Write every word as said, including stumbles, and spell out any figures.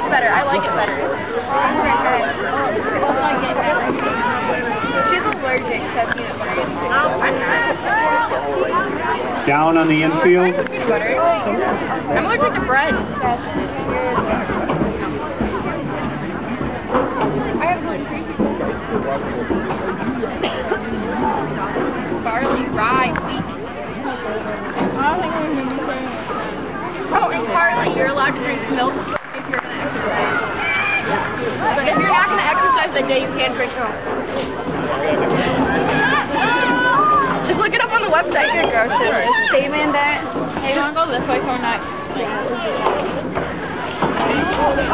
better. I like it better. She's allergic to peanut butter. I'm not. Down on the infield. Peanut butter. I'm allergic to bread. I have gluten-free. Barley, rye, wheat. Oh, and barley. You're allowed to drink milk if you're going to exercise. But if you're not going to exercise that day, you can't drink milk. Just look it up on the website. Here, girl. It's Statement that. Hey, you want to go this way or not?